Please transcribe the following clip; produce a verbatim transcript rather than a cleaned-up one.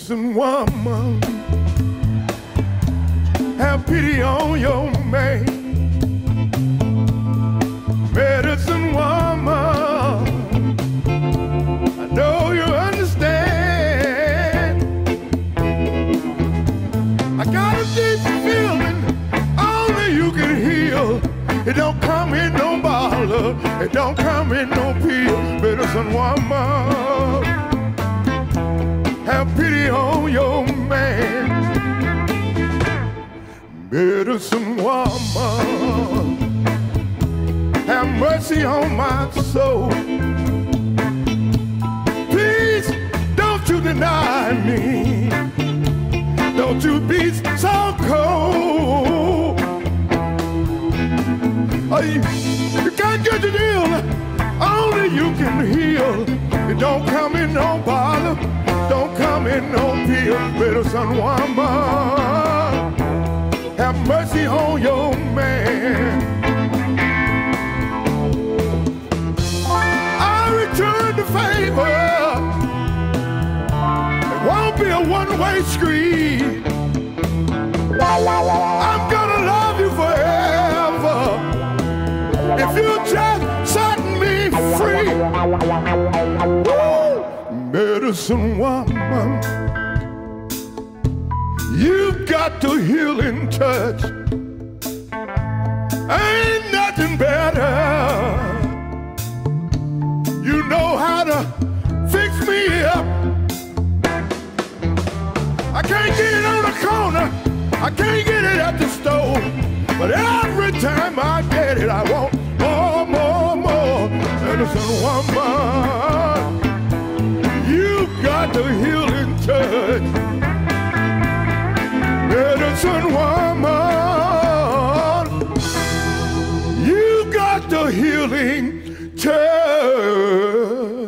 Medicine woman, have pity on your man. Medicine woman, I know you understand. I got a deep feeling only you can heal. It don't come in no bottle, it don't come in no pill. Medicine woman, have pity on your man. Medicine woman, have mercy on my soul. Please don't you deny me, don't you be so cold. Oh, you, you can't get the deal, only you can heal. It don't come in no bottle, don't come in no pill. Medicine woman, have mercy on your man. I return the favor. It won't be a one-way street. I'm gonna love you forever if you just set me free. Woo! Medicine woman, you got the healing touch. Ain't nothing better. You know how to fix me up. I can't get it on the corner, I can't get it at the store, but every time I get it, I want more, more, more. Medicine woman, you got the healing touch. Medicine woman, you got the healing touch.